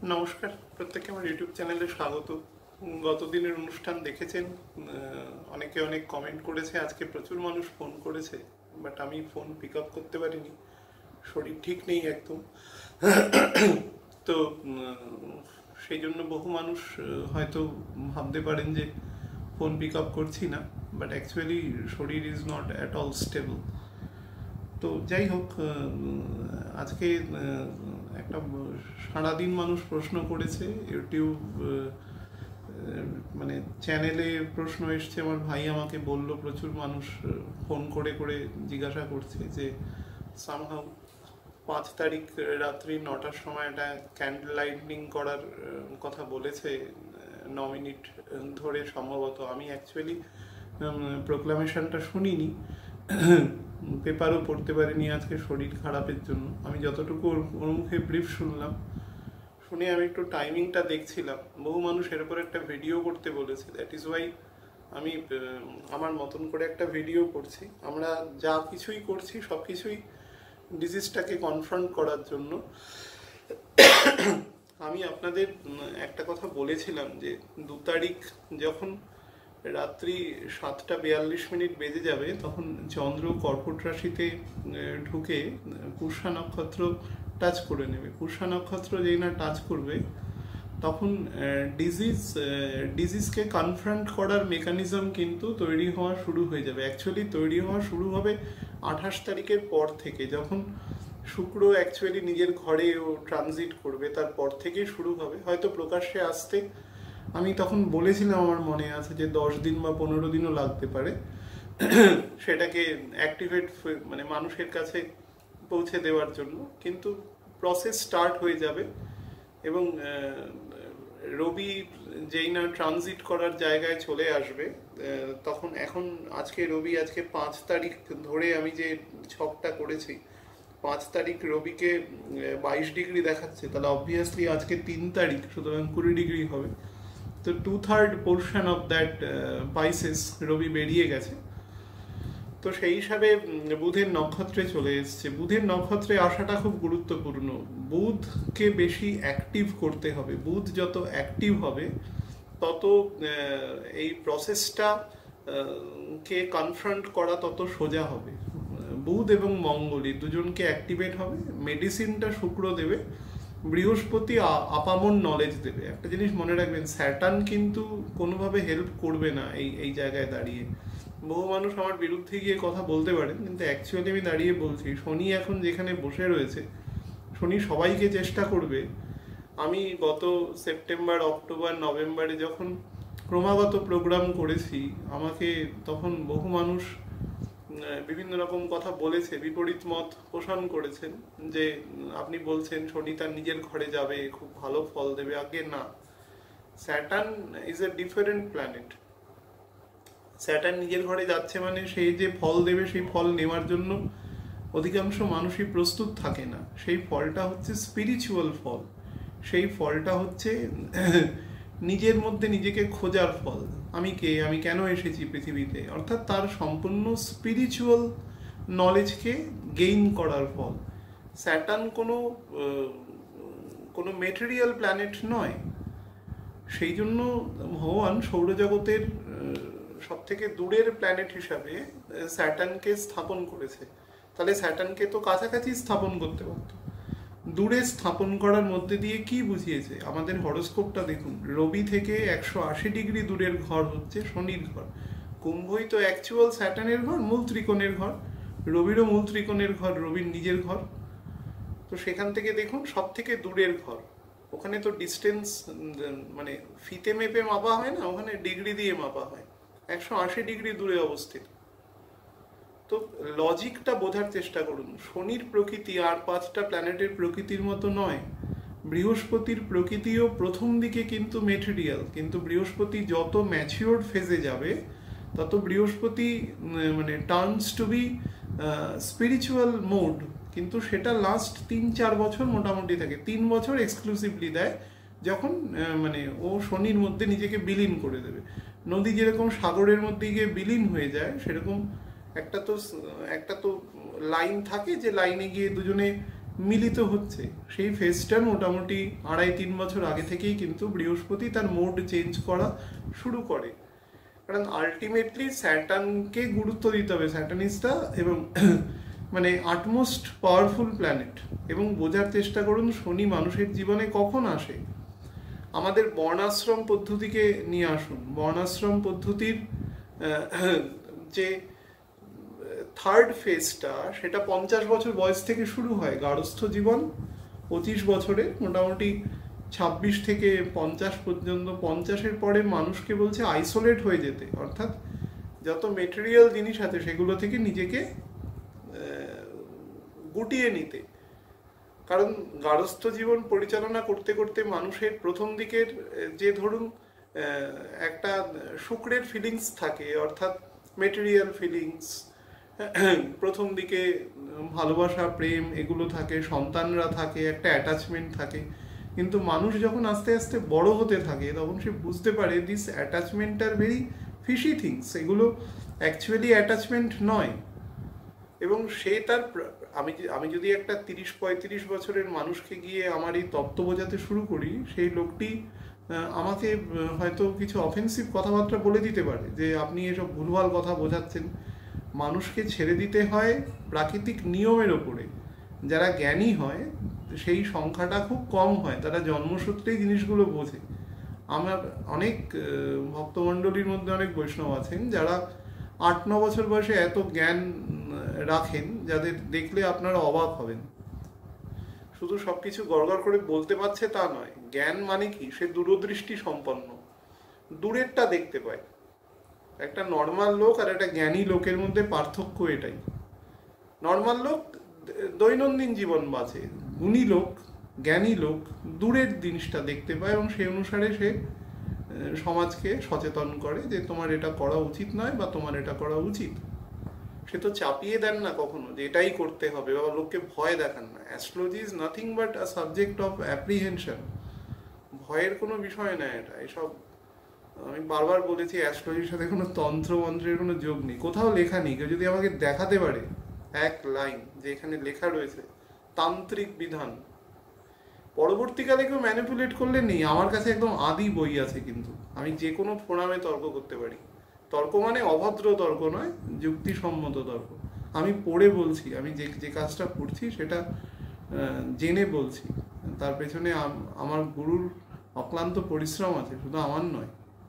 নমস্কার প্রত্যেককে আমার ইউটিউব চ্যানেলে স্বাগত। গত দিনের অনুষ্ঠান দেখেছেন, অনেকে অনেক কমেন্ট করেছে, আজকে প্রচুর মানুষ ফোন করেছে, বাট আমি ফোন পিক আপ করতে পারিনি, শরীর ঠিক নেই একদম। তো সেই জন্য বহু মানুষ হয়তো ভাবতে পারেন যে ফোন পিক আপ করছি না, বাট অ্যাকচুয়ালি শরীর is not at all stable. তো যাই হোক, আজকে একটা সারাদিন মানুষ প্রশ্ন করেছে, ইউটিউব মানে চ্যানেলে প্রশ্ন এসছে। আমার ভাই আমাকে বলল, প্রচুর মানুষ ফোন করে করে জিজ্ঞাসা করছে যে সামহাউ 5 তারিখ রাত্রি 9টার সময় একটা ক্যান্ডেল লাইটিং করার কথা বলেছে, 9 মিনিট ধরে সম্ভবত। আমি অ্যাকচুয়ালি প্রোক্লামেশনটা শুনিনি, পেপারও পড়তে পারিনি আজকে শরীর খারাপের জন্য। আমি যতটুকু ওর মুখে ব্রিফ শুনলাম, শুনে আমি একটু টাইমিংটা দেখছিলাম। বহু মানুষ এর উপর একটা ভিডিও করতে বলেছে, দ্যাট ইজ ওয়াই আমি আমার মতন করে একটা ভিডিও করছি। আমরা যা কিছুই করছি সব কিছুই ডিজিজটাকে কনফ্রন্ট করার জন্য। আমি আপনাদের একটা কথা বলেছিলাম যে 2 তারিখ যখন রাত্রি 7:42 বেজে যাবে, তখন চন্দ্র কর্কট রাশিতে ঢুকে পুষ্যা নক্ষত্র টাচ করে নেবে। পুষ্যা নক্ষত্র যেই না টাচ করবে, তখন ডিজিজকে কনফ্রন্ট করার মেকানিজম কিন্তু তৈরি হওয়া শুরু হয়ে যাবে। অ্যাকচুয়ালি তৈরি হওয়া শুরু হবে 28 তারিখের পর থেকে, যখন শুক্র অ্যাকচুয়ালি নিজের ঘরে ও ট্রানজিট করবে, তারপর থেকেই শুরু হবে। হয়তো প্রকাশ্যে আসতে আমি তখন বলেছিলাম, আমার মনে আছে যে 10 দিন বা 15 দিনও লাগতে পারে সেটাকে অ্যাক্টিভেট মানে মানুষের কাছে পৌঁছে দেওয়ার জন্য, কিন্তু প্রসেস স্টার্ট হয়ে যাবে। এবং রবি যেই না ট্রানজিট করার জায়গায় চলে আসবে, তখন আজকে রবি, আজকে 5 তারিখ ধরে আমি যে ছকটা করেছি, 5 তারিখ রবিকে 22 ডিগ্রি দেখাচ্ছে, তাহলে অবভিয়াসলি আজকে 3 তারিখ, সুতরাং 20 ডিগ্রি হবে। তো 2/3 পোর্শন অফ দ্যাট পাইসেস রবি বেরিয়ে গেছে। তো সেই হিসাবে বুধের নক্ষত্রে চলে এসছে। বুধের নক্ষত্রে আসাটা খুব গুরুত্বপূর্ণ। বুধকে বেশি অ্যাক্টিভ করতে হবে। বুধ যত অ্যাক্টিভ হবে, তত এই প্রসেসটা কে কনফ্রন্ট করা তত সোজা হবে। বুধ এবং মঙ্গলই দুজনকে অ্যাক্টিভেট হবে। মেডিসিনটা শুক্র দেবে, বৃহস্পতি আপামর নলেজ দেবে। একটা জিনিস মনে রাখবেন, স্যাটার্ন কিন্তু কোনোভাবে হেল্প করবে না এই জায়গায় দাঁড়িয়ে। বহু মানুষ আমার বিরুদ্ধে গিয়ে কথা বলতে পারেন, কিন্তু অ্যাকচুয়ালি আমি দাঁড়িয়ে বলছি, শনি এখন যেখানে বসে রয়েছে, শনি সবাইকে চেষ্টা করবে। আমি গত সেপ্টেম্বর, অক্টোবর, নভেম্বরে যখন ক্রমাগত প্রোগ্রাম করেছি, আমাকে তখন বহু মানুষ বিভিন্ন রকম কথা বলেছে, বিপরীত মত পোষণ করেছেন, যে আপনি বলছেন শনি তার নিজের ঘরে যাবে, খুব ভালো ফল দেবে। আগে না, Saturn is a different planet. Saturn নিজের ঘরে যাচ্ছে মানে সেই যে ফল দেবে, সেই ফল নেওয়ার জন্য অধিকাংশ মানুষই প্রস্তুত থাকে না। সেই ফলটা হচ্ছে স্পিরিচুয়াল ফল, সেই ফলটা হচ্ছে নিজের মধ্যে নিজেকে খোঁজার ফল। আমি কে, আমি কেন এসেছি পৃথিবীতে, অর্থাৎ তার সম্পূর্ণ স্পিরিচুয়াল নলেজকে গেইন করার ফল। স্যাটার্ন কোনো মেটেরিয়াল প্ল্যানেট নয়। সেই জন্য ভগবান সৌরজগতের সব থেকে দূরের প্ল্যানেট হিসাবে স্যাটার্নকে স্থাপন করেছে। তাহলে স্যাটার্নকে তো কাছাকাছি স্থাপন করতে পারত। দূরে স্থাপন করার মধ্যে দিয়ে কি বুঝিয়েছে? আমাদের হরোস্কোপটা দেখুন, রবি থেকে 180 ডিগ্রি দূরের ঘর হচ্ছে শনির ঘর। কুম্ভই তো অ্যাকচুয়াল স্যাটার্নের ঘর, মূল ত্রিকোণের ঘর। রবিরও মূল ত্রিকোণের ঘর, রবির নিজের ঘর। তো সেখান থেকে দেখুন, সব থেকে দূরের ঘর, ওখানে তো ডিস্টেন্স মানে ফিতে মেপে মাপা হয় না, ওখানে ডিগ্রি দিয়ে মাপা হয়। 180 ডিগ্রি দূরে অবস্থিত। তো লজিকটা বোঝার চেষ্টা করুন। শনির প্রকৃতি আর 5টা প্ল্যানেটের প্রকৃতির মতো নয়। বৃহস্পতির প্রকৃতিও প্রথম দিকে কিন্তু মেটেরিয়াল, কিন্তু বৃহস্পতি যত ম্যাচিওর ফেজে যাবে, তত বৃহস্পতি মানে turns to be spiritual mode. কিন্তু সেটা লাস্ট 3-4 বছর মোটামুটি থাকে। 3 বছর এক্সক্লুসিভলি দেয়, যখন মানে ও শনির মধ্যে নিজেকে বিলীন করে দেবে। নদী যেরকম সাগরের মধ্যে গিয়ে বিলীন হয়ে যায়, সেরকম একটা তো লাইন থাকে, যে লাইনে গিয়ে দুজনে মিলিত হচ্ছে। সেই ফেজটা মোটামুটি 2.5-3 বছর আগে থেকেই কিন্তু বৃহস্পতি তার মোড চেঞ্জ করা শুরু করে। কারণ আলটিমেটলি স্যাটার্নকে গুরুত্ব দিতে হবে, স্যাটার্নিসটা এবং মানে আটমোস্ট পাওয়ারফুল প্ল্যানেট। এবং বোঝার চেষ্টা করুন শনি মানুষের জীবনে কখন আসে। আমাদের বর্ণাশ্রম পদ্ধতিকে নিয়ে আসুন। বর্ণাশ্রম পদ্ধতির যে থার্ড ফেজটা, সেটা 50 বছর বয়স থেকে শুরু হয়। গার্হস্থ্য জীবন 25 বছরে, মোটামুটি 26 থেকে 50 পর্যন্ত। 50-এর পরে মানুষকে বলছে আইসোলেট হয়ে যেতে, অর্থাৎ যত মেটেরিয়াল জিনিস আছে সেগুলো থেকে নিজেকে গুটিয়ে নিতে। কারণ গার্হস্থ্য জীবন পরিচালনা করতে করতে মানুষের প্রথম দিকের যে ধরুন একটা শুক্রের ফিলিংস থাকে, অর্থাৎ মেটেরিয়াল ফিলিংস, প্রথম দিকে ভালোবাসা, প্রেম এগুলো থাকে, সন্তানরা থাকে, একটা অ্যাটাচমেন্ট থাকে। কিন্তু মানুষ যখন আস্তে আস্তে বড় হতে থাকে তখন সে বুঝতে পারে this attachment are very fishy things, এগুলো অ্যাকচুয়ালি অ্যাটাচমেন্ট নয়। এবং সে তার আমি যদি একটা 30-35 বছরের মানুষকে গিয়ে আমার এই তত্ত্ব বোঝাতে শুরু করি, সেই লোকটি আমাকে হয়তো কিছু অফেন্সিভ কথাবার্তা বলে দিতে পারে যে আপনি এসব ভুলভাল কথা বোঝাচ্ছেন। মানুষকে ছেড়ে দিতে হয় প্রাকৃতিক নিয়মের ওপরে। যারা জ্ঞানী হয় সেই সংখ্যাটা খুব কম হয়, তারা জন্মসূত্রেই জিনিসগুলো বোঝে। আমার অনেক ভক্তমণ্ডলীর মধ্যে অনেক বৈষ্ণব আছেন যারা 8-9 বছর বয়সে এত জ্ঞান রাখেন, যাদের দেখলে আপনারা অবাক হবেন। শুধু সবকিছু গড়গড় করে বলতে পারছে তা নয়, জ্ঞান মানে কি, সে দূরদৃষ্টি সম্পন্ন, দূরেরটা দেখতে পায়। একটা নর্মাল লোক আর একটা জ্ঞানী লোকের মধ্যে পার্থক্য এটাই। নর্মাল লোক দৈনন্দিন জীবন বাঁচে, গুণী লোক, জ্ঞানী লোক দূরের জিনিসটা দেখতে পায় এবং সেই অনুসারে সে সমাজকে সচেতন করে যে তোমার এটা করা উচিত নয় বা তোমার এটা করা উচিত। সে তো চাপিয়ে দেন না কখনো যে এটাই করতে হবে, বা লোককে ভয় দেখান না। Astrology is nothing but a subject of apprehension. ভয়ের কোনো বিষয় না এটা। এসব আমি বারবার বলেছি, অ্যাস্ট্রোলজির সাথে কোনো তন্ত্র মন্ত্রের কোনো যোগ নেই, কোথাও লেখা নেই। কেউ যদি আমাকে দেখাতে পারে এক লাইন যে এখানে লেখা রয়েছে তান্ত্রিক বিধান, পরবর্তীকালে কেউ ম্যানিপুলেট করলে নেই। আমার কাছে একদম আদি বই আছে, কিন্তু আমি যে কোনো ফোরামে তর্ক করতে পারি। তর্ক মানে অভদ্র তর্ক নয়, যুক্তিসম্মত তর্ক। আমি পড়ে বলছি, আমি যে কাজটা করছি সেটা জেনে বলছি। তার পেছনে আমার গুরুর অক্লান্ত পরিশ্রম আছে, শুধু আমার নয়।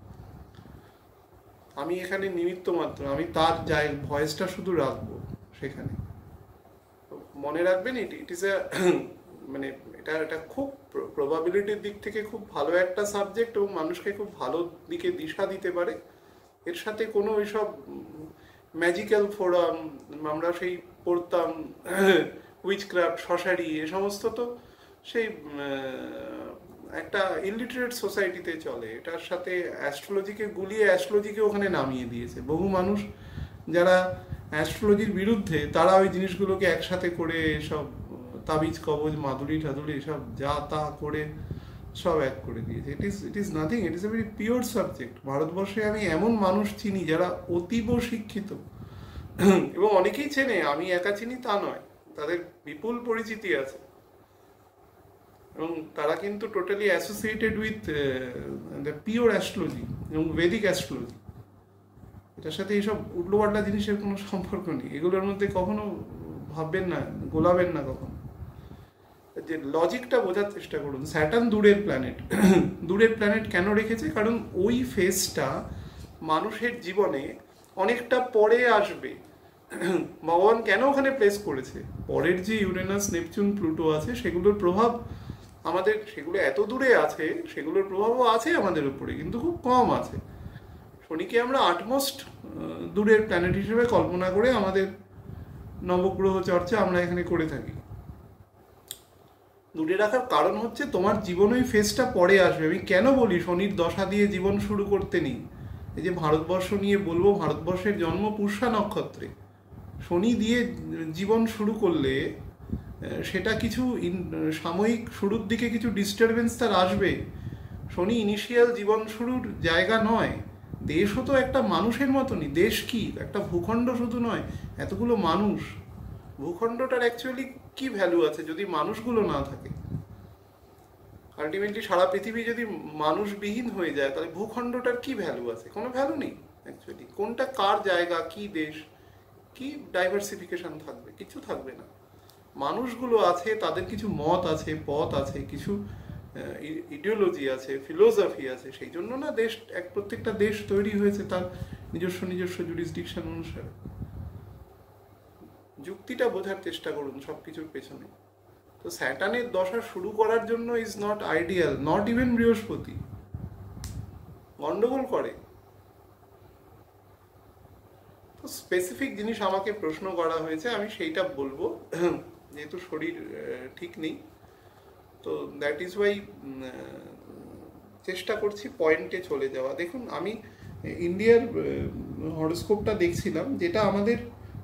আমি এখানে নিমিত্ত মাত্র, আমি তার ভয়েসটা শুধু রাখবো সেখানে। মনে রাখবেন, ইট ইজ মানে এটা খুব প্রবাবিলিটির দিক থেকে খুব ভালো একটা সাবজেক্ট এবং মানুষকে খুব ভালো দিকে দিশা দিতে পারে। এর সাথে কোনো ওইসব ম্যাজিক্যাল ফোরাম আমরা সেই পড়তাম, উইচক্রাফট, শশারি, এ সমস্ত তো সেই একটা ইলিটারেট সোসাইটিতে চলে। এটার সাথে অ্যাস্ট্রোলজিকে গুলিয়ে অ্যাস্ট্রোলজিকে ওখানে নামিয়ে দিয়েছে। বহু মানুষ যারা অ্যাস্ট্রোলজির বিরুদ্ধে, তারা ওই জিনিসগুলোকে একসাথে করে সব তাবিজ কবজ, মাদুরি টাদুরি এসব যা তা করে সব এক করে দিয়েছে। It is nothing, it is a very pure subject. ভারতবর্ষে আমি এমন মানুষ চিনি যারা অতীব শিক্ষিত, এবং অনেকেই চেনে, আমি একা চিনি তা নয়, তাদের বিপুল পরিচিতি আছে, এবং তারা কিন্তু totally associated with the pure astrology এবং বেদিক অ্যাস্ট্রোলজি। এটার সাথে এইসব উল্টোপাল্টা জিনিসের কোনো সম্পর্ক নেই। এগুলোর মধ্যে কখনো ভাববেন না, গোলাবেন না কখনো। যে লজিকটা বোঝার চেষ্টা করুন। স্যাটার্ন দূরের প্ল্যানেট। দূরের প্ল্যানেট কেন রেখেছে? কারণ ওই ফেজটা মানুষের জীবনে অনেকটা পরে আসবে। ভগবান কেন ওখানে প্লেস করেছে? পরের যে ইউরেনাস, নেপচুন, প্লুটো আছে, সেগুলোর প্রভাব আমাদের, সেগুলো এত দূরে আছে, সেগুলোর প্রভাবও আছে আমাদের উপরে, কিন্তু খুব কম আছে। শনিকে আমরা আটমোস্ট দূরের প্ল্যানেট হিসেবে কল্পনা করে আমাদের নবগ্রহ চর্চা আমরা এখানে করে থাকি। দূরে রাখার কারণ হচ্ছে তোমার জীবন ওই ফেজটা পরে আসবে। আমি কেন বলি শনির দশা দিয়ে জীবন শুরু করতে নেই? এই যে ভারতবর্ষ নিয়ে বলবো, ভারতবর্ষের জন্ম পুষ্যা নক্ষত্রে। শনি দিয়ে জীবন শুরু করলে সেটা কিছু সাময়িক শুরুর দিকে কিছু ডিস্টারবেন্স তার আসবে। শনি ইনিশিয়াল জীবন শুরুর জায়গা নয়। দেশও তো একটা মানুষের মতনই। দেশ কি একটা ভূখণ্ড শুধু নয়, এতগুলো মানুষ। ভূখণ্ডটার অ্যাকচুয়ালি কি ভ্যালু আছে যদি মানুষগুলো না থাকে? আলটিমেটলি সারা পৃথিবী যদি মানুষবিহীন হয়ে যায় তাহলে ভূখণ্ডটার কি ভ্যালু আছে? কোনো ভ্যালু নেই অ্যাকচুয়ালি। কোনটা কার জায়গা, কি দেশ, কি ডাইভার্সিফিকেশন থাকবে? কিছু থাকবে না। মানুষগুলো আছে, তাদের কিছু মত আছে, পথ আছে, কিছু ইডিওলজি আছে, ফিলোসফি আছে, সেই জন্য না দেশ, প্রত্যেকটা দেশ তৈরি হয়েছে তার নিজস্ব নিজস্ব জুরিসডিকশন অনুসারে। যুক্তিটা বোঝার চেষ্টা করুন সব কিছুর পেছনে। তো স্যাটার্নের দশা শুরু করার জন্য is not ideal, not even বৃহস্পতি গন্ডগোল করে। তো স্পেসিফিক জিনিস আমাকে প্রশ্ন করা হয়েছে, আমি সেইটা বলবো, যেহেতু শরীর ঠিক নেই। তো দ্যাট ইজ ওয়াই চেষ্টা করছি পয়েন্টে চলে যাওয়া। দেখুন, আমি ইন্ডিয়ার হরোস্কোপটা দেখছিলাম, যেটা আমাদের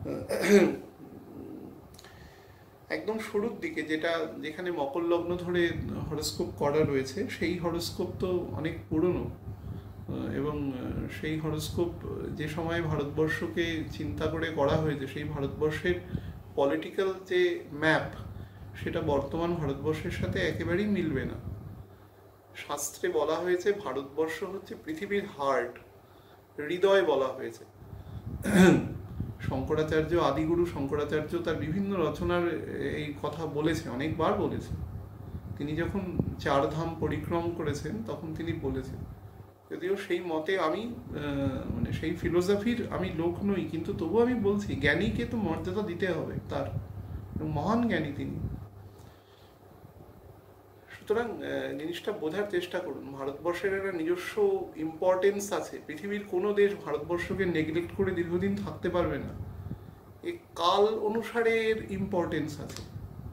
একদম শুরুর দিকে, যেখানে মকর লগ্ন ধরে হরোস্কোপ করা রয়েছে, সেই হরোস্কোপ তো অনেক পুরনো। এবং সেই হরোস্কোপ যে সময় ভারতবর্ষকে চিন্তা করে করা হয়েছে, সেই ভারতবর্ষের পলিটিক্যাল যে ম্যাপ, সেটা বর্তমান ভারতবর্ষের সাথে একেবারেই মিলবে না। শাস্ত্রে বলা হয়েছে ভারতবর্ষ হচ্ছে পৃথিবীর হার্ট, হৃদয় বলা হয়েছে। শঙ্করাচার্য, আদিগুরু শঙ্করাচার্য তার বিভিন্ন রচনার এই কথা বলেছে, অনেকবার বলেছে। তিনি যখন 4 ধাম পরিক্রম করেছেন তখন তিনি বলেছেন। যদিও সেই মতে আমি মানে সেই ফিলোসফির আমি লোক নই, কিন্তু তবু আমি বলছি জ্ঞানীকে তো মর্যাদা দিতে হবে, তার মহান জ্ঞানী তিনি। সুতরাং জিনিসটা বোঝার চেষ্টা করুন। ভারতবর্ষের একটা নিজস্ব ইম্পর্টেন্স আছে। পৃথিবীর কোনো দেশ ভারতবর্ষকে নেগলেক্ট করে দীর্ঘদিন থাকতে পারবে না। এই কাল অনুসারে এর ইম্পর্টেন্স আছে।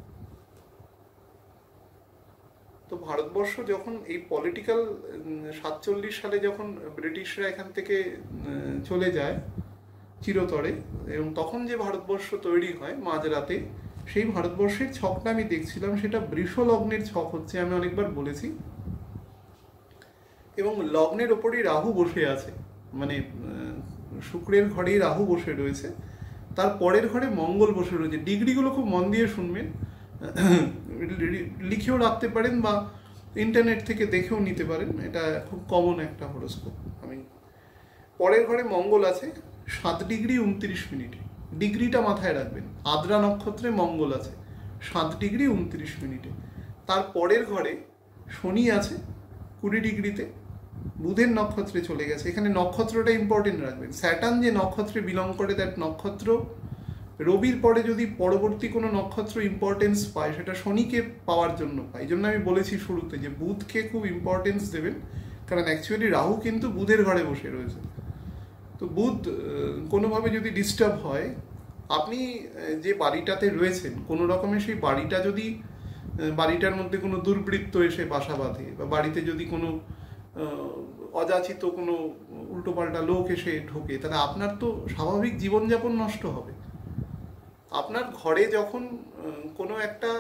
তো ভারতবর্ষ যখন এই পলিটিক্যাল 47 সালে যখন ব্রিটিশরা এখান থেকে চলে যায় চিরতরে, এবং তখন যে ভারতবর্ষ তৈরি হয় মাঝরাতে, সেই ভারতবর্ষের ছকটা আমি দেখছিলাম, সেটা বৃষ লগ্নের ছক হচ্ছে, আমি অনেকবার বলেছি। এবং লগ্নের ওপরই রাহু বসে আছে, মানে শুক্রের ঘরেই রাহু বসে রয়েছে, তার পরের ঘরে মঙ্গল বসে রয়েছে। ডিগ্রিগুলো খুব মন দিয়ে শুনবেন, লিখেও রাখতে পারেন বা ইন্টারনেট থেকে দেখেও নিতে পারেন, এটা খুব কমন একটা হরোস্কোপ। আমি পরের ঘরে মঙ্গল আছে 7 ডিগ্রি 29 মিনিটে, ডিগ্রিটা মাথায় রাখবেন। আদ্রা নক্ষত্রে মঙ্গল আছে 7 ডিগ্রি 29 মিনিটে। তার পরের ঘরে শনি আছে 20 ডিগ্রিতে, বুধের নক্ষত্রে চলে গেছে। এখানে নক্ষত্রটা ইম্পর্টেন্ট রাখবেন। স্যাটার্ন যে নক্ষত্রে বিলং করে, দ্যাট নক্ষত্র রবির পরে যদি পরবর্তী কোনো নক্ষত্র ইম্পর্টেন্স পায়, সেটা শনিকে পাওয়ার জন্য পায়। এই জন্য আমি বলেছি শুরুতে যে বুধকে খুব ইম্পর্টেন্স দেবেন, কারণ অ্যাকচুয়ালি রাহু কিন্তু বুধের ঘরে বসে রয়েছে। তো বুধ কোনোভাবে যদি ডিস্টার্ব হয়, আপনি যে বাড়িটাতে রয়েছেন কোনো রকমে সেই বাড়িটা যদি, বাড়িটার মধ্যে কোনো দুর্বৃত্ত এসে বাসা বাঁধে, বা বাড়িতে যদি কোনো অযাচিত কোনো উল্টোপাল্টা লোক এসে ঢোকে, তাহলে আপনার তো স্বাভাবিক জীবনযাপন নষ্ট হবে। আপনার ঘরে যখন কোনো একটা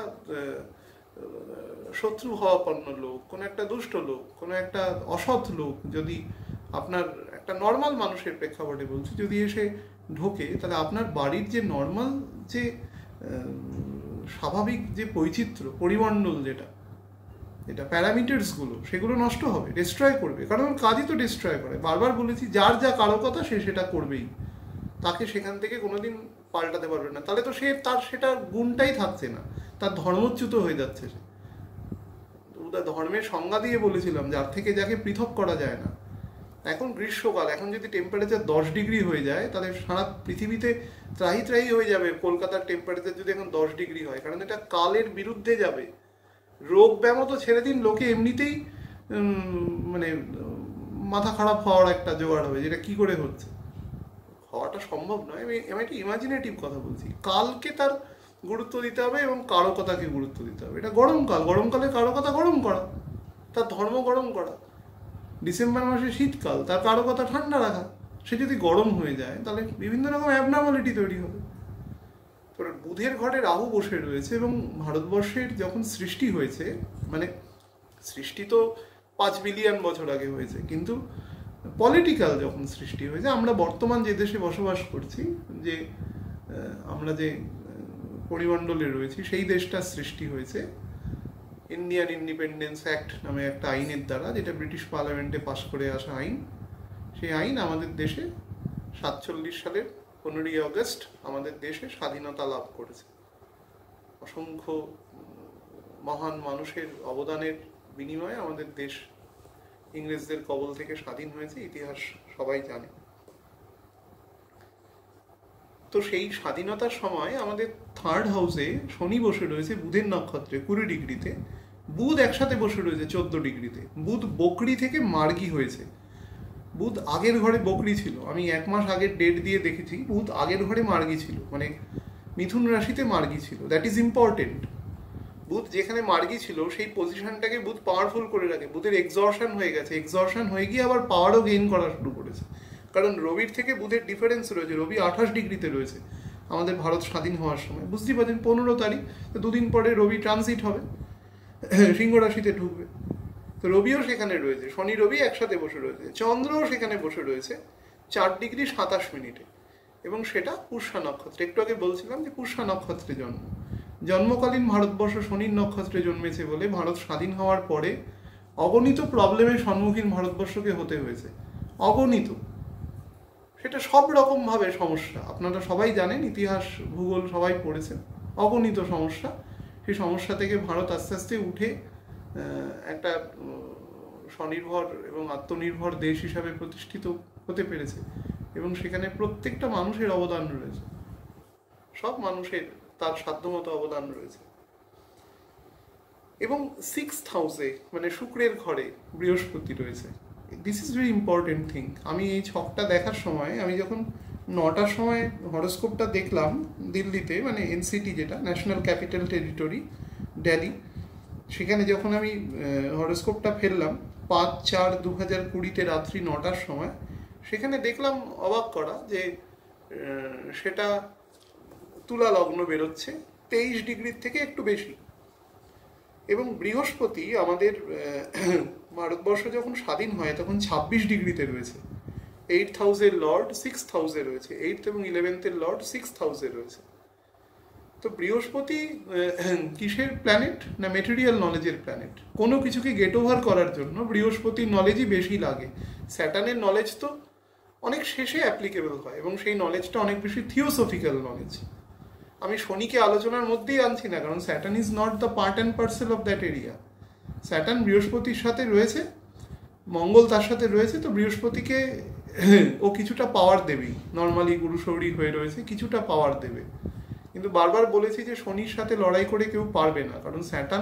শত্রু হওয়াপন্ন লোক, কোনো একটা দুষ্ট লোক, কোনো একটা অসৎ লোক যদি আপনার, একটা নর্মাল মানুষের প্রেক্ষাপটে বলছি, যদি এসে ঢোকে, তাহলে আপনার বাড়ির যে নর্মাল যে স্বাভাবিক যে বৈচিত্র্য, পরিমণ্ডল যেটা প্যারামিটার্সগুলো, সেগুলো নষ্ট হবে, ডিস্ট্রয় করবে। কারণ কাজই তো ডিস্ট্রয় করে। বারবার বলেছি, যার যা কারকতা সে সেটা করবেই, তাকে সেখান থেকে কোনোদিন পাল্টাতে পারবে না। তাহলে তো তার সেটা গুণটাই থাকছে না, তার ধর্মচ্যুত হয়ে যাচ্ছে সে। ধর্মের সংজ্ঞা দিয়ে বলেছিলাম, যার থেকে যাকে পৃথক করা যায় না। এখন গ্রীষ্মকাল, এখন যদি টেম্পারেচার 10 ডিগ্রি হয়ে যায়, তাহলে সারা পৃথিবীতে ত্রাহি ত্রাহি হয়ে যাবে। কলকাতার টেম্পারেচার যদি এখন 10 ডিগ্রি হয়, কারণ এটা কালের বিরুদ্ধে যাবে। রোগ ব্যামো তো ছেড়ে দিন, লোকে এমনিতেই মানে মাথা খারাপ হওয়ার একটা জোগাড় হবে, যেটা কি করে হচ্ছে, হওয়াটা সম্ভব নয়। আমি একটা ইমাজিনেটিভ কথা বলছি। কালকে তার গুরুত্ব দিতে হবে এবং কারকতাকে গুরুত্ব দিতে হবে। এটা গরমকাল, গরমকালে কারকতা গরম করা, তার ধর্ম গরম করা। ডিসেম্বর মাসে শীতকাল, তার কারকতা ঠান্ডা রাখা। সে যদি গরম হয়ে যায়, তাহলে বিভিন্ন রকম অ্যাবনর্মালিটি তৈরি হবে। তো বুধের ঘরে রাহু বসে রয়েছে, এবং ভারতবর্ষের যখন সৃষ্টি হয়েছে, মানে সৃষ্টি তো 5 বিলিয়ন বছর আগে হয়েছে, কিন্তু পলিটিক্যাল যখন সৃষ্টি হয়েছে, আমরা বর্তমান যে দেশে বসবাস করছি, যে আমরা যে পরিমণ্ডলে রয়েছি সেই দেশটার সৃষ্টি হয়েছে ইন্ডিয়ান ইন্ডিপেন্ডেন্স অ্যাক্ট নামে একটা আইনের দ্বারা, যেটা ব্রিটিশ পার্লামেন্টে পাশ করে আসা আইন। সেই আইন আমাদের দেশে 47 সালের 15ই আগস্ট আমাদের দেশে স্বাধীনতা লাভ করেছে। অসংখ্য মহান মানুষের অবদানের বিনিময়ে আমাদের দেশ ইংরেজদের কবল থেকে স্বাধীন হয়েছে, ইতিহাস সবাই জানে। তো সেই স্বাধীনতার সময় আমাদের 3rd হাউসে শনি বসে রয়েছে বুধের নক্ষত্রে 20 ডিগ্রিতে, বুধ একসাথে বসে রয়েছে 14 ডিগ্রিতে। বুধ বকরি থেকে মার্গী হয়েছে। বুধ আগের ঘরে বকরি ছিল, আমি 1 মাস আগের ডেট দিয়ে দেখেছি, বুধ আগের ঘরে মার্গী ছিল, মানে মিথুন রাশিতে মার্গী ছিল। That is important. বুধ যেখানে মার্গী ছিল সেই পজিশনটাকে বুধ পাওয়ারফুল করে রাখে। বুধের এক্সর্শন হয়ে গেছে, এক্সর্শন হয়ে গিয়ে আবার পাওয়ারও গেইন করা শুরু করেছে, কারণ রবির থেকে বুধের ডিফারেন্স রয়েছে। রবি 28 ডিগ্রিতে রয়েছে আমাদের ভারত স্বাধীন হওয়ার সময়, বুঝতেই পারছেন। 15 তারিখ, তো 2 দিন পরে রবি ট্রানজিট হবে, সিংহ রাশিতে ঢুকবে। তো রবিও সেখানে রয়েছে, শনি রবি একসাথে বসে রয়েছে। চন্দ্রও সেখানে বসে রয়েছে 4 ডিগ্রি 27 মিনিটে, এবং সেটা পুষ্যা নক্ষত্রে। একটু আগে বলছিলাম যে পুষ্যা নক্ষত্রে জন্ম। জন্মকালীন ভারতবর্ষ শনির নক্ষত্রে জন্মেছে বলে ভারত স্বাধীন হওয়ার পরে অগণিত প্রবলেমের সম্মুখীন ভারতবর্ষকে হতে হয়েছে, অগণিত। সেটা সব রকমভাবে সমস্যা, আপনারা সবাই জানেন, ইতিহাস ভূগোল সবাই পড়েছেন, অগণিত সমস্যা। সেই সমস্যা থেকে ভারত আস্তে আস্তে উঠে একটা স্বনির্ভর এবং আত্মনির্ভর দেশ হিসাবে প্রতিষ্ঠিত হতে পেরেছে, এবং সেখানে প্রত্যেকটা মানুষের অবদান রয়েছে, সব মানুষের তার সাধ্যমতো অবদান রয়েছে। এবং 6th হাউসে মানে শুক্রের ঘরে বৃহস্পতি রয়েছে। This is very important thing. আমি এই ছকটা দেখার সময়, আমি যখন 9টার সময় হরোস্কোপটা দেখলাম দিল্লিতে, মানে এনসিটি যেটা ন্যাশনাল ক্যাপিটাল টেরিটরি দিল্লি, সেখানে যখন আমি হরোস্কোপটা ফেললাম 5/4/2020 রাত্রি 9টার সময়, সেখানে দেখলাম অবাক করা যে সেটা তুলা লগ্ন বেরোচ্ছে 23 ডিগ্রির থেকে একটু বেশি। এবং বৃহস্পতি আমাদের ভারতবর্ষ যখন স্বাধীন হয় তখন 26 ডিগ্রিতে রয়েছে। 8th হাউসের লর্ড 6th হাউসে রয়েছে, 8th এবং 11th লর্ড 6th হাউসে রয়েছে। তো বৃহস্পতি কিসের প্ল্যানেট? না মেটেরিয়াল নলেজের প্ল্যানেট। কোনো কিছুকে গেট ওভার করার জন্য বৃহস্পতির নলেজই বেশি লাগে। স্যাটার্নের নলেজ তো অনেক শেষে অ্যাপ্লিকেবল হয়, এবং সেই নলেজটা অনেক বেশি থিওসফিক্যাল নলেজ। আমি শনিকে আলোচনার মধ্যেই আনছি না, কারণ Saturn is not the part and parcel of that area. Saturn বৃহস্পতির সাথে রয়েছে, মঙ্গল তার সাথে রয়েছে, তো বৃহস্পতিকে ও কিছুটা পাওয়ার দেবেই, নর্মালি গুরুশৌরী হয়ে রয়েছে, কিছুটা পাওয়ার দেবে। কিন্তু বারবার বলেছি যে শনির সাথে লড়াই করে কেউ পারবে না, কারণ স্যাটার্ন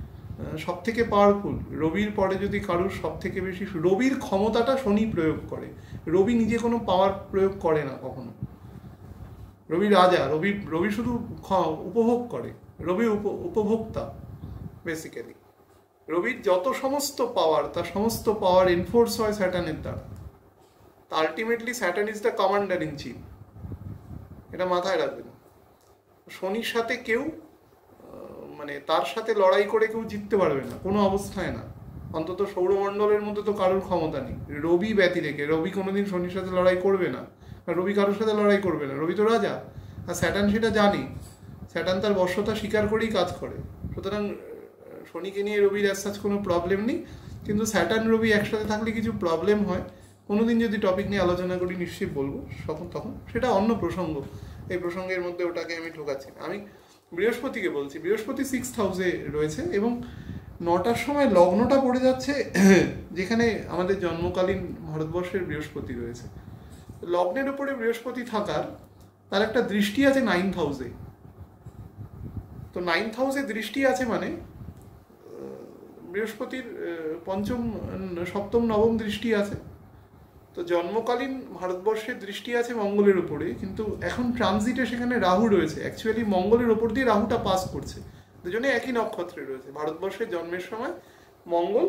সব থেকে পাওয়ারফুল। রবির পরে যদি কারুর সব থেকে বেশি, রবির ক্ষমতাটা শনি প্রয়োগ করে, রবি নিজে কোনো পাওয়ার প্রয়োগ করে না কখনো। রবি রাজা, রবি শুধু উপভোগ করে, রবি উপভোক্তা বেসিক্যালি। রবির যত সমস্ত পাওয়ার, তার সমস্ত পাওয়ার এনফোর্স হয় স্যাটার্নের দ্বারা। তা ultimately Saturn is the commander in chief, এটা মাথায় রাখবেন। শনির সাথে কেউ মানে তার সাথে লড়াই করে কেউ জিততে পারবে না, কোনো অবস্থায় না। অন্তত সৌরমণ্ডলের মধ্যে তো কারোর ক্ষমতা নেই, রবি ব্যতি রেখে। রবি কোনোদিন শনির সাথে লড়াই করবে না, রবি কারোর সাথে লড়াই করবে না, রবি তো রাজা। আর স্যাটার্ন সেটা জানে, স্যাটার্ন তার বশ্যতা স্বীকার করেই কাজ করে। সুতরাং শনিকে নিয়ে রবির অ্যাজ কোনো প্রবলেম নেই, কিন্তু স্যাটার্ন রবি একসাথে থাকলে কিছু প্রবলেম হয়। কোনোদিন যদি টপিক নিয়ে আলোচনা করি নিশ্চয়ই বলবো, তখন সেটা অন্য প্রসঙ্গ, এই প্রসঙ্গের মধ্যে ওটাকে আমি ঢোকাচ্ছি না। আমি বৃহস্পতিকে বলছি, বৃহস্পতি 6th হাউসে রয়েছে, এবং 9টার সময় লগ্নটা পড়ে যাচ্ছে যেখানে আমাদের জন্মকালীন ভারতবর্ষের বৃহস্পতি রয়েছে। লগ্নের উপরে বৃহস্পতি থাকার তার একটা দৃষ্টি আছে 9th হাউসে। তো 9th হাউসে দৃষ্টি আছে মানে বৃহস্পতির 5ম, 7ম, 9ম দৃষ্টি আছে। তো জন্মকালীন ভারতবর্ষের দৃষ্টি আছে মঙ্গলের উপরে, কিন্তু এখন ট্রানজিটে সেখানে রাহু রয়েছে। অ্যাকচুয়ালি মঙ্গলের ওপর দিয়ে রাহুটা পাস করছে, দুজনে একই নক্ষত্রে রয়েছে। ভারতবর্ষের জন্মের সময় মঙ্গল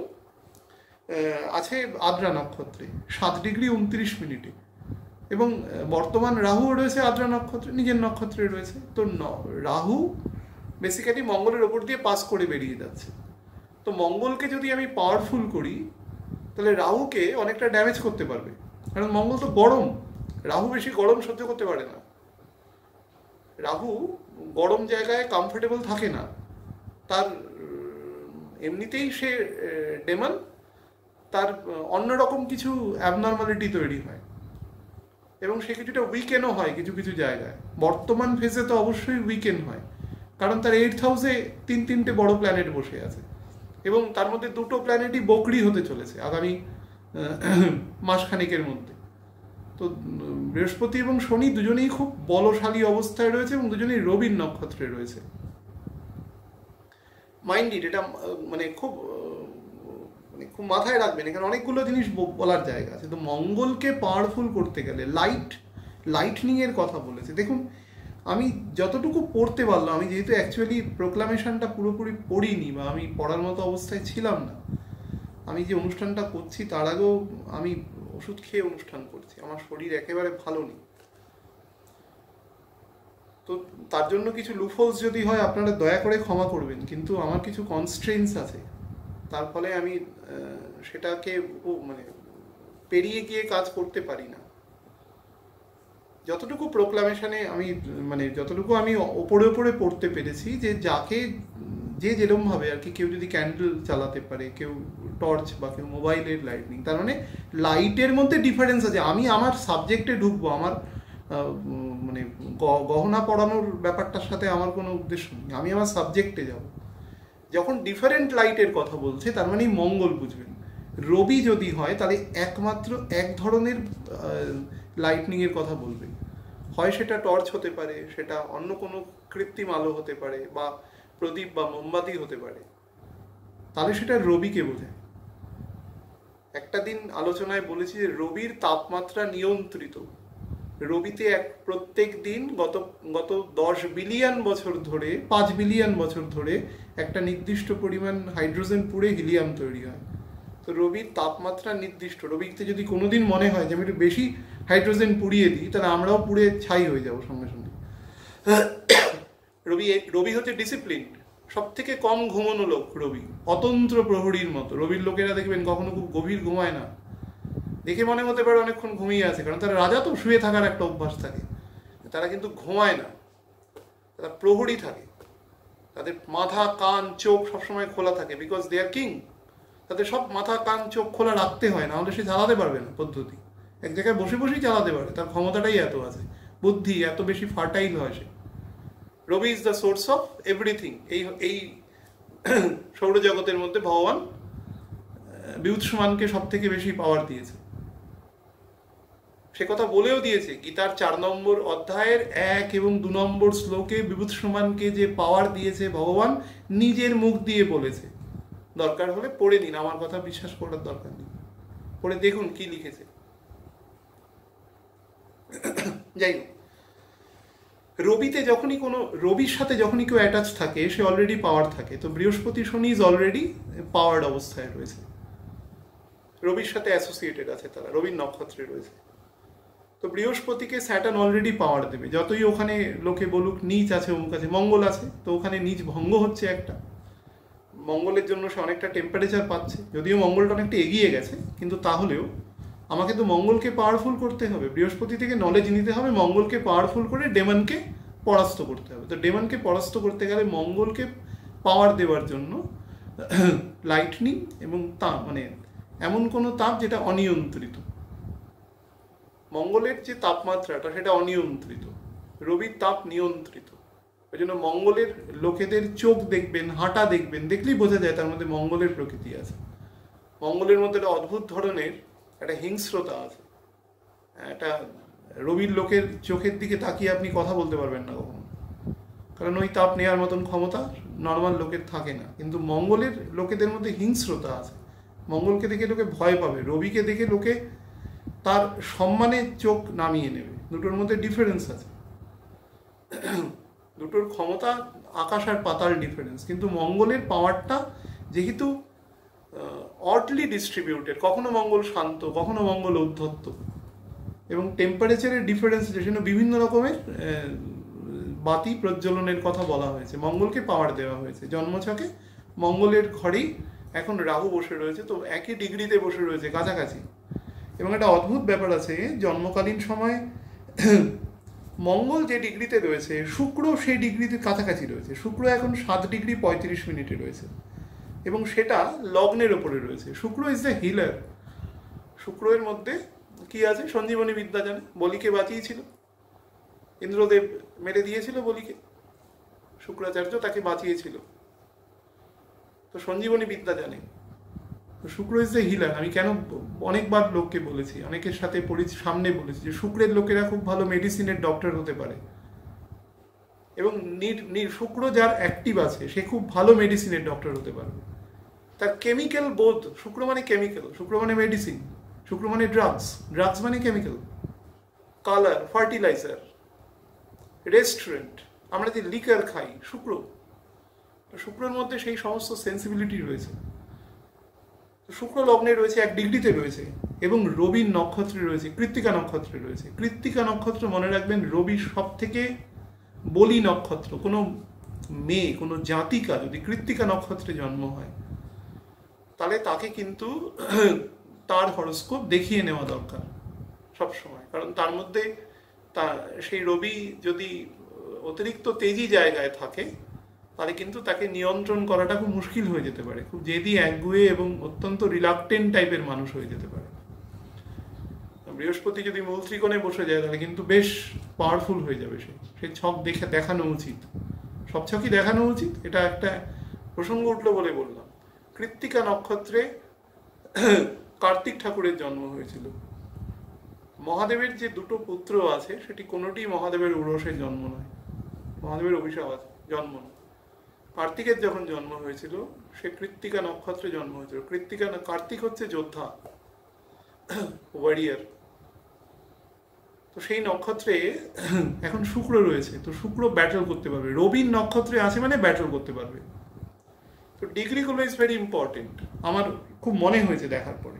আছে আদ্রা নক্ষত্রে 7 ডিগ্রি 29 মিনিটে, এবং বর্তমান রাহুও রয়েছে আদ্রা নক্ষত্রে, নিজের নক্ষত্রে রয়েছে। তো রাহু বেসিক্যালি মঙ্গলের ওপর দিয়ে পাস করে বেরিয়ে যাচ্ছে। তো মঙ্গলকে যদি আমি পাওয়ারফুল করি তাহলে রাহুকে অনেকটা ড্যামেজ করতে পারবে, কারণ মঙ্গল তো গরম, রাহু বেশি গরম সহ্য করতে পারে না। রাহু গরম জায়গায় কমফোর্টেবল থাকে না, তার এমনিতেই সে ডেমন, তার অন্যরকম কিছু অ্যাবনর্মালিটি তৈরি হয় এবং সে কিছুটা উইকেনও হয় কিছু কিছু জায়গায়। বর্তমান ফেজে তো অবশ্যই উইকেন হয়, কারণ তার 8th হাউসে তিনটে বড় প্ল্যানেট বসে আছে এবং তার মধ্যে 2টো প্ল্যানেটই বকরি হতে চলেছে আগামী মাসখানেকের মধ্যে। তো বৃহস্পতি এবং শনি দুজনেই খুব বলশালী অবস্থায় রয়েছে এবং দুজনেই রবির নক্ষত্রে রয়েছে। মাইন্ড ইট, এটা মানে খুব মাথায় রাখবেন, এখানে অনেকগুলো জিনিস বলার জায়গা আছে। তো মঙ্গলকে পাওয়ারফুল করতে গেলে লাইটনিংয়ের কথা বলেছে। দেখুন, আমি যতটুকু পড়তে পারলাম, আমি যেহেতু অ্যাকচুয়ালি প্রোক্লামেশনটা পুরোপুরি পড়িনি বা আমি পড়ার মতো অবস্থায় ছিলাম না, আমি যে অনুষ্ঠানটা করছি তার আগেও আমি ওষুধ খেয়ে অনুষ্ঠান করছি, আমার শরীর একেবারে ভালো নেই। তো তার জন্য কিছু লুফলস যদি হয় আপনারা দয়া করে ক্ষমা করবেন, কিন্তু আমার কিছু কনস্ট্রেন্টস আছে, তার ফলে আমি সেটাকে মানে পেরিয়ে গিয়ে কাজ করতে পারি না। যতটুকু প্রোক্লামেশনে আমি মানে যতটুকু আমি ওপরে ওপরে পড়তে পেরেছি, যে যাকে যে যেরকমভাবে আর কি, কেউ যদি ক্যান্ডেল চালাতে পারে, কেউ টর্চ বা কেউ মোবাইলের লাইটনিং, তার মানে লাইটের মধ্যে ডিফারেন্স আছে। আমি আমার সাবজেক্টে ঢুকবো, আমার মানে গহনা পড়ানোর ব্যাপারটার সাথে আমার কোনো উদ্দেশ্য নেই, আমি আমার সাবজেক্টে যাব। যখন ডিফারেন্ট লাইটের কথা বলছে তার মানে মঙ্গল বুঝবেন। রবি যদি হয় তাহলে একমাত্র এক ধরনের লাইটনিংয়ের কথা বলবে, হয় সেটা টর্চ হতে পারে, সেটা অন্য কোনো কৃত্রিম আলো হতে পারে, বা প্রদীপ বা মোমবাতি হতে পারে, তাহলে সেটা রবিকে বোঝায়। একটা দিন আলোচনায় বলেছি যে রবির তাপমাত্রা নিয়ন্ত্রিত। রবিতে প্রত্যেক দিন গত 10 বিলিয়ন বছর ধরে, 5 বিলিয়ন বছর ধরে একটা নির্দিষ্ট পরিমাণ হাইড্রোজেন পুড়ে হিলিয়াম তৈরি হয়। তো রবির তাপমাত্রা নির্দিষ্ট। রবিতে যদি কোনোদিন মনে হয় যে আমি একটু বেশি হাইড্রোজেন পুড়িয়ে দিই, তাহলে আমরাও পুড়ে ছাই হয়ে যাবো সঙ্গে সঙ্গে। রবি হচ্ছে ডিসিপ্লিন, সব থেকে কম ঘুমানো লোক রবি, অতন্ত্র প্রহরীর মতো। রবির লোকেরা দেখবেন কখনো খুব গভীর ঘুমায় না, দেখে মনে হতে পারে অনেকক্ষণ ঘুমিয়ে আছে, কারণ তারা রাজা তো শুয়ে থাকার একটা অভ্যাস থাকে, তারা কিন্তু ঘুমায় না, তারা প্রহরী থাকে। তাদের মাথা কান চোখ সবসময় খোলা থাকে, বিকজ দে আর কিং। তাদের সব মাথা কান চোখ খোলা রাখতে হয়, না হলে সে চালাতে পারবে না পদ্ধতি। এক জায়গায় বসে বসেই চালাতে পারে, তার ক্ষমতাটাই এত আছে, বুদ্ধি এত বেশি ফার্টাইল হয় সে। রবি is the source of everything. এই সৌরজগতের মধ্যে ভগবান বিউৎসমানকে সব থেকে বেশি পাওয়ার দিয়েছে। সে কথা বলেও দিয়েছে গীতার 4 নম্বর অধ্যায়ের 1 এবং 2 নম্বর শ্লোকে বিভূতিষ্মানকে যে পাওয়ার দিয়েছে ভগবান নিজের মুখ দিয়ে বলেছে। দরকার হলে পড়ে নিন, আমার কথা বিশ্বাস করার দরকার নেই, পড়ে দেখুন কি লিখেছে। যাই হোক, রবিতে যখনই কোনো রবির সাথে যখনই কেউ অ্যাটাচ থাকে সে অলরেডি পাওয়ার থাকে। তো বৃহস্পতি শনি ইজ অলরেডি পাওয়ার্ড অবস্থায় রয়েছে, রবির সাথে অ্যাসোসিয়েটেড আছে, তারা রবির নক্ষত্রে রয়েছে। তো বৃহস্পতিকে স্যাটার্ন অলরেডি পাওয়ার দেবে, যতই ওখানে লোকে বলুক নিচ আছে অমুক আছে, মঙ্গল আছে, তো ওখানে নিচ ভঙ্গ হচ্ছে একটা। মঙ্গলের জন্য সে অনেকটা টেম্পারেচার পাচ্ছে, যদিও মঙ্গলটা অনেকটা এগিয়ে গেছে, কিন্তু তাহলেও আমাকে তো মঙ্গলকে পাওয়ারফুল করতে হবে, বৃহস্পতি থেকে নলেজ নিতে হবে, মঙ্গলকে পাওয়ারফুল করে ডেমনকে পরাস্ত করতে হবে। তো ডেমনকে পরাস্ত করতে গেলে মঙ্গলকে পাওয়ার দেওয়ার জন্য লাইটনিং এবং তাপ, মানে এমন কোনো তাপ যেটা অনিয়ন্ত্রিত। মঙ্গলের যে তাপমাত্রাটা সেটা অনিয়ন্ত্রিত, রবির তাপ নিয়ন্ত্রিত। ওই জন্য মঙ্গলের লোকেদের চোখ দেখবেন, হাঁটা দেখবেন, দেখলেই বোঝা যায় তার মধ্যে মঙ্গলের প্রকৃতি আছে। মঙ্গলের মধ্যে একটা অদ্ভুত ধরনের একটা হিংস্রতা আছে। একটা রবির লোকের চোখের দিকে তাকিয়ে আপনি কথা বলতে পারবেন না কখনো, কারণ ওই তাপ নেওয়ার মতন ক্ষমতা নর্মাল লোকের থাকে না। কিন্তু মঙ্গলের লোকেদের মধ্যে হিংস্রতা আছে, মঙ্গলকে দেখে লোকে ভয় পাবে, রবিকে দেখে লোকে তার সম্মানে চোখ নামিয়ে নেবে। দুটোর মধ্যে ডিফারেন্স আছে, দুটোর ক্ষমতা আকাশ আর পাতাল ডিফারেন্স। কিন্তু মঙ্গলের পাওয়ারটা যেহেতু অডলি ডিস্ট্রিবিউটেড, কখনো মঙ্গল শান্ত, কখনো মঙ্গল উদ্ধত্ত, এবং টেম্পারেচারের ডিফারেন্স যেখানে বিভিন্ন রকমের বাতি প্রজ্বলনের কথা বলা হয়েছে, মঙ্গলকে পাওয়ার দেওয়া হয়েছে। জন্মছকে মঙ্গলের ঘরেই এখন রাহু বসে রয়েছে, তো একই ডিগ্রিতে বসে রয়েছে কাছাকাছি। এবং একটা অদ্ভুত ব্যাপার আছে, জন্মকালীন সময় মঙ্গল যে ডিগ্রিতে রয়েছে, শুক্র সেই ডিগ্রিতে কাছাকাছি রয়েছে। শুক্র এখন 7 ডিগ্রি 35 মিনিটে রয়েছে এবং সেটা লগ্নের ওপরে রয়েছে। শুক্র ইজ দ্য হিলার। শুক্রের মধ্যে কি আছে? সঞ্জীবনী বিদ্যা জানে, বলিকে বাঁচিয়েছিল, ইন্দ্রদেব মেরে দিয়েছিল বলিকে, শুক্রাচার্য তাকে বাঁচিয়েছিল, তো সঞ্জীবনী বিদ্যা জানে। তো শুক্র ইজ দ্য হিলার। আমি কেন অনেকবার লোককে বলেছি, অনেকের সাথে সামনে বলেছি যে শুক্রের লোকেরা খুব ভালো মেডিসিনের ডক্টর হতে পারে, এবং শুক্র যার অ্যাক্টিভ আছে সে খুব ভালো মেডিসিনের ডক্টর হতে পারবে। তার কেমিক্যাল বোধ, শুক্র মানে কেমিক্যাল, শুক্র মানে মেডিসিন, শুক্র মানে ড্রাগস, ড্রাগস মানে কেমিক্যাল, কালার, ফার্টিলাইজার, রেস্টুরেন্ট, আমরা যে লিকার খাই, শুক্রের মধ্যে সেই সমস্ত সেন্সিবিলিটি রয়েছে। শুক্র লগ্নে রয়েছে, 1 ডিগ্রিতে রয়েছে, এবং রবির নক্ষত্রে রয়েছে, কৃত্তিকা নক্ষত্রে রয়েছে। কৃত্তিকা নক্ষত্র মনে রাখবেন রবির সব থেকে বলি নক্ষত্র। কোনো মেয়ে, কোনো জাতিকা যদি কৃত্তিকা নক্ষত্রে জন্ম হয় তাহলে তাকে কিন্তু তার হরোস্কোপ দেখিয়ে নেওয়া দরকার সবসময়, কারণ তার মধ্যে সেই রবি যদি অতিরিক্ত তেজি জায়গায় থাকে তাহলে কিন্তু তাকে নিয়ন্ত্রণ করাটা খুব মুশকিল হয়ে যেতে পারে, খুব জেদি, একগুঁয়ে এবং অত্যন্ত রিলাক্টেন্ট টাইপের মানুষ হয়ে যেতে পারে। বৃহস্পতি যদি মূল ত্রিকোণে বসে যায় তাহলে কিন্তু বেশ পাওয়ারফুল হয়ে যাবে। সেই ছক দেখানো উচিত, সব ছকই দেখানো উচিত। এটা একটা প্রসঙ্গ উঠলো বলে বললাম। কৃত্তিকা নক্ষত্রে কার্তিক ঠাকুরের জন্ম হয়েছিল। মহাদেবের যে 2টো পুত্র আছে সেটি কোনোটি মহাদেবের উরসের জন্ম নয়, মহাদেবের অভিশাপ আছে, জন্ম নয়। কার্তিকের যখন জন্ম হয়েছিল সে কৃত্তিকা নক্ষত্রে জন্ম হয়েছিল। কার্তিক হচ্ছে যোদ্ধা, ওয়ারিয়ার। তো সেই নক্ষত্রে এখন শুক্র রয়েছে, তো শুক্র ব্যাটল করতে পারবে। রবির নক্ষত্রে আছে মানে ব্যাটল করতে পারবে। তো ডিগ্রিগুলো ইজ ভেরি ইম্পর্টেন্ট, আমার খুব মনে হয়েছে দেখার পরে।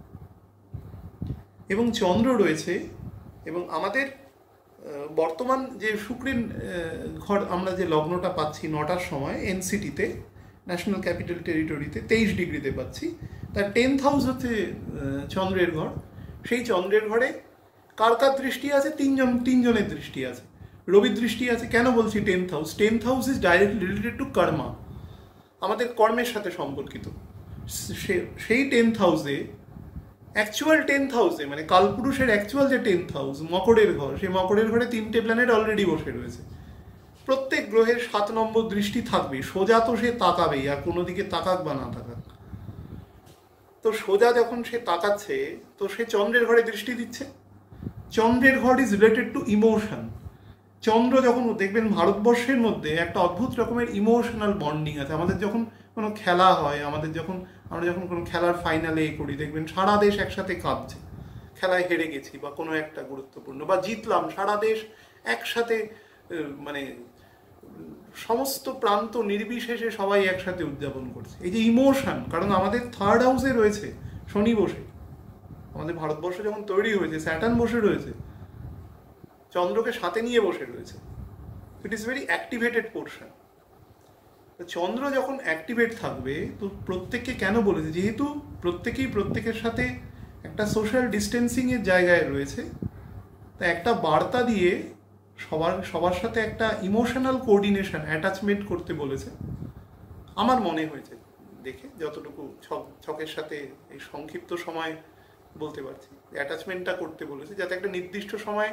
এবং চন্দ্র রয়েছে, এবং আমাদের বর্তমান যে শুক্রের ঘর আমরা যে লগ্নটা পাচ্ছি 9টার সময় এনসিটিতে, ন্যাশনাল ক্যাপিটাল টেরিটরিতে 23 ডিগ্রিতে পাচ্ছি, তার 10th হাউস হচ্ছে চন্দ্রের ঘর। সেই চন্দ্রের ঘরে কার কার দৃষ্টি আছে? তিনজনের দৃষ্টি আছে। রবির দৃষ্টি আছে। কেন বলছি 10th house? 10th house is directly related to karma, আমাদের কর্মের সাথে সম্পর্কিত। সেই 10th হাউসে, অ্যাকচুয়াল 10th হাউসে, মানে কালপুরুষের অ্যাকচুয়াল যে 10th হাউস, মকরের ঘর, সেই মকরের ঘরে 3টে প্ল্যানেট অলরেডি বসে রয়েছে। প্রত্যেক গ্রহের 7 নম্বর দৃষ্টি থাকবে। সোজা তো সে তাকাবেই, আর কোনো দিকে তাকাক বা না তাকাক। তো সোজা যখন সে তাকাচ্ছে তো সে চন্দ্রের ঘরে দৃষ্টি দিচ্ছে। চন্দ্রের ঘর ইজ রিলেটেড টু ইমোশন। চন্দ্র যখন দেখবেন ভারতবর্ষের মধ্যে একটা অদ্ভুত রকমের ইমোশনাল বন্ডিং আছে। আমাদের যখন কোনো খেলা হয়, আমরা যখন কোনো খেলার ফাইনালে করি, দেখবেন সারা দেশ একসাথে কাঁদছে। খেলায় হেরে গেছি বা কোনো একটা গুরুত্বপূর্ণ, বা জিতলাম, সারা দেশ একসাথে, মানে সমস্ত প্রান্ত নির্বিশেষে সবাই একসাথে উদযাপন করছে। এই যে ইমোশন, কারণ আমাদের 3rd হাউসে রয়েছে শনি বসে। আমাদের ভারতবর্ষ যখন তৈরি হয়েছে স্যাটার্ন বসে রয়েছে, চন্দ্রকে সাথে নিয়ে বসে রয়েছে। It is very activated portion. চন্দ্র যখন অ্যাক্টিভেট থাকবে, তো প্রত্যেককে কেন বলেছে, যেহেতু প্রত্যেকেই প্রত্যেকের সাথে একটা সোশ্যাল ডিস্টেন্সিংয়ের জায়গায় রয়েছে, তা একটা বার্তা দিয়ে সবার সাথে একটা ইমোশনাল কোঅর্ডিনেশন, অ্যাটাচমেন্ট করতে বলেছে। আমার মনে হয়েছে দেখে, যতটুকু ছকের সাথে এই সংক্ষিপ্ত সময় বলতে পারছি, অ্যাটাচমেন্টটা করতে বলেছে, যাতে একটা নির্দিষ্ট সময়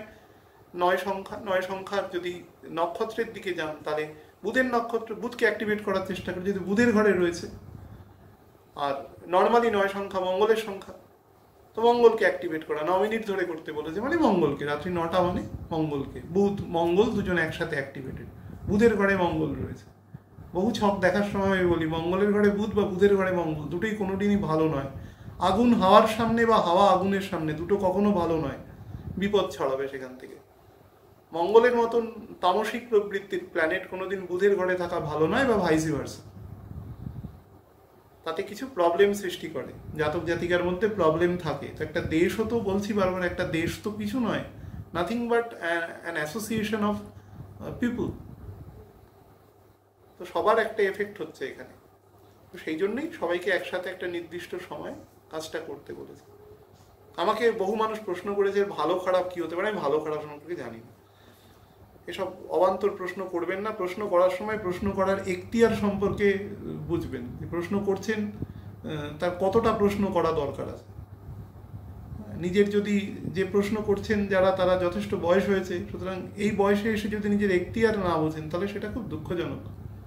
9 সংখ্যার যদি নক্ষত্রের দিকে যান, তাহলে বুধকে অ্যাক্টিভেট করার চেষ্টা করে, যেহেতু বুধের ঘরে রয়েছে। আর নর্মালি 9 সংখ্যা মঙ্গলের সংখ্যা, তো মঙ্গলকে অ্যাক্টিভেট করা 9 মিনিট ধরে করতে বলেছে, মানে মঙ্গলকে, রাত্রি 9টা মানে মঙ্গলকে। বুধ মঙ্গল দুজন একসাথে অ্যাক্টিভেটেড, বুধের ঘরে মঙ্গল রয়েছে। বহু ছক দেখার সময় আমি বলি, মঙ্গলের ঘরে বুধ বা বুধের ঘরে মঙ্গল, দুটোই কোনোদিনই ভালো নয়। আগুন হাওয়ার সামনে বা হাওয়া আগুনের সামনে, দুটো কখনো ভালো নয়, বিপদ ছড়াবে সেখান থেকে। মঙ্গলের মতন তামসিক প্রবৃত্তির প্ল্যানেট কোনোদিন বুধের ঘরে থাকা ভালো নয়, বা ভাইসি ভার্সা। তাতে কিছু প্রবলেম সৃষ্টি করে, জাতক জাতিকার মধ্যে প্রবলেম থাকে। তো একটা দেশও তো, বলছি বারবার, একটা দেশ তো কিছু নয়, nothing but an association of people. তো সবার একটা এফেক্ট হচ্ছে এখানে। তো সেই জন্যই সবাইকে একসাথে একটা নির্দিষ্ট সময় কাজটা করতে বলেছে। আমাকে বহু মানুষ প্রশ্ন করেছে ভালো খারাপ কি হতে পারে, আমি ভালো খারাপ সম্পর্কে জানি না। এসব অবান্তর প্রশ্ন করবেন না। প্রশ্ন করার সময় প্রশ্ন করার এখতিয়ার সম্পর্কে বুঝবেন, যে প্রশ্ন করছেন তার কতটা প্রশ্ন করা দরকার আছে। নিজের যদি যে প্রশ্ন করছেন যারা, তারা যথেষ্ট বয়স হয়েছে, সুতরাং এই বয়সে এসে যদি নিজের এখতিয়ার না বোঝেন তাহলে সেটা খুব দুঃখজনক।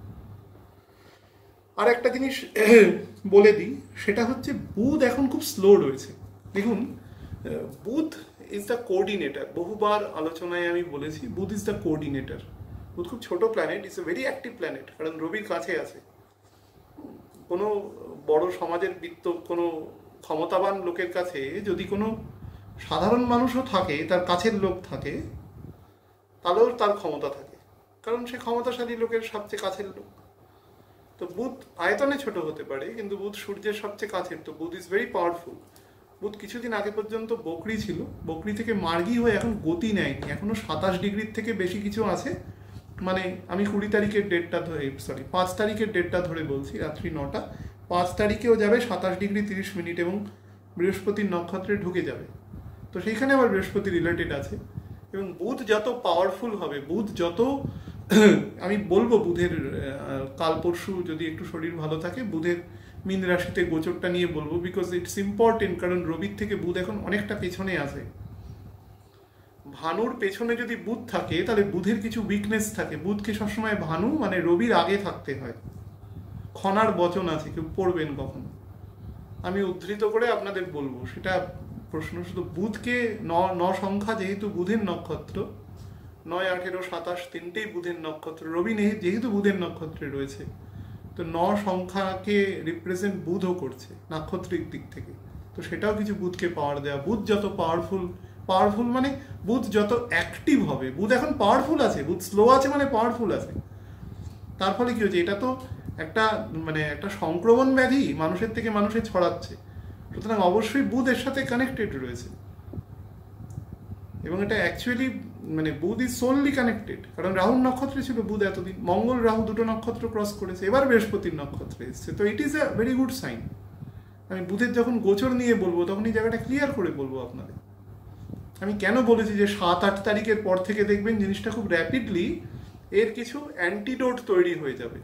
আর একটা জিনিস বলে দিই, সেটা হচ্ছে বুধ এখন খুব স্লো রয়েছে। দেখুন, বুধ ইজ দ্য কোঅর্ডিনেটর। বহুবার আলোচনায় আমি বলেছি বুধ ইজ দ্য কোঅর্ডিনেটর। বুধ খুব ছোট planet, is a very active planet, কারণ রবির কাছে আছে। কোনো বড় সমাজের কোনো ক্ষমতাবান লোকের কাছে যদি কোনো সাধারণ মানুষও থাকে, তার কাছের লোক থাকে, তাহলেও তার ক্ষমতা থাকে, কারণ সে ক্ষমতাশালী লোকের সবচেয়ে কাছের লোক। তো বুধ আয়তনে ছোট হতে পারে, কিন্তু বুধ সূর্যের সবচেয়ে কাছের, তো বুধ ইজ ভেরি পাওয়ারফুল। বুধ কিছুদিন আগে পর্যন্ত বকরি ছিল, বকরি থেকে মার্গী হয়ে এখন গতি নেয়নি, এখনো 27 ডিগ্রির থেকে বেশি কিছু আছে। মানে আমি 20 তারিখের ডেটটা ধরে, 5 তারিখের ডেটটা ধরে বলছি, রাত্রি 9টা, 5 তারিখেও যাবে 27 ডিগ্রি 30 মিনিট এবং বৃহস্পতির নক্ষত্রে ঢুকে যাবে। তো সেইখানে আবার বৃহস্পতি রিলেটেড আছে, এবং বুধ যত পাওয়ারফুল হবে, বুধ যত আমি বলবো বুধের কাল পরশু যদি একটু শরীর ভালো থাকে, বুধের মীন রাশিতে গোচরটা নিয়ে বলবো, বিকজ ইটস ইম্পর্টেন্ট, কারণ রবির থেকে বুধ এখন অনেকটা পেছনে আছে। ভানুর পেছনে যদি বুধ থাকে তাহলে বুধের কিছু উইকনেস থাকে, বুধকে সবসময় ভানু মানে রবির আগে থাকতে হয়। খনার বচন আছে, কেউ পড়বেন কখন, আমি উদ্ধৃত করে আপনাদের বলবো, সেটা প্রশ্ন শুধু বুধকে ন সংখ্যা, যেহেতু বুধের নক্ষত্র, 9, 18, 27 তিনটেই বুধের নক্ষত্র, রবি যেহেতু বুধের নক্ষত্রে রয়েছে, তো 9 সংখ্যাকে রিপ্রেজেন্ট বুধও করছে নাক্ষত্রিক দিক থেকে, তো সেটাও কিছু বুধকে পাওয়ার দেওয়া। বুধ যত পাওয়ারফুল মানে বুধ যত অ্যাক্টিভ হবে, বুধ এখন পাওয়ারফুল আছে, বুধ স্লো আছে মানে পাওয়ারফুল আছে। তার ফলে কি হচ্ছে, এটা তো একটা সংক্রমণ ব্যাধি মানুষের থেকে মানুষে ছড়াচ্ছে, সুতরাং অবশ্যই বুধ এর সাথে কানেক্টেড রয়েছে, এবং এটা অ্যাকচুয়ালি বুধ ইজ সোললি কানেক্টেড, কারণ রাহুর নক্ষত্রে ছিল বুধ এতদিন, মঙ্গল রাহু দুটো নক্ষত্র ক্রস করেছে, এবার বৃহস্পতির নক্ষত্রে এসছে, তো it is a very good sign. আমি বুধের যখন গোচর নিয়ে বলবো তখন এই জায়গাটা ক্লিয়ার করে বলবো আপনাদের। আমি কেন বলেছি যে 7-8 তারিখের পর থেকে দেখবেন জিনিসটা খুব র্যাপিডলি এর কিছু অ্যান্টিডোট তৈরি হয়ে যাবে।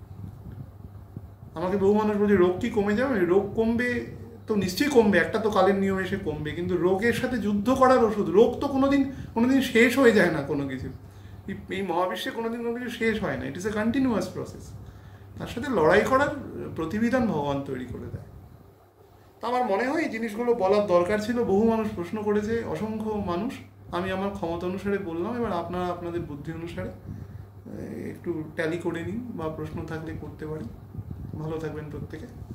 আমাকে বহু মানুষ বলছে রোগ কি কমে যাবে, রোগ কমবে তো নিশ্চয়ই কমবে, একটা তো কালের নিয়ম এসে কমবে, কিন্তু রোগের সাথে যুদ্ধ করার ওষুধ, রোগ তো কোনোদিন শেষ হয়ে যায় না, কোনো কিছু এই মহাবিশ্বে কোনোদিন কোনো কিছু শেষ হয় না, it is a continuous process. তার সাথে লড়াই করার প্রতিবিধান ভগবান তৈরি করে দেয়। তা আমার মনে হয় এই জিনিসগুলো বলার দরকার ছিল। বহু মানুষ প্রশ্ন করেছে, অসংখ্য মানুষ, আমি আমার ক্ষমতা অনুসারে বললাম, এবার আপনারা আপনাদের বুদ্ধি অনুসারে একটু ট্যালি করে নিন, বা প্রশ্ন থাকলে করতে পারেন। ভালো থাকবেন প্রত্যেকে।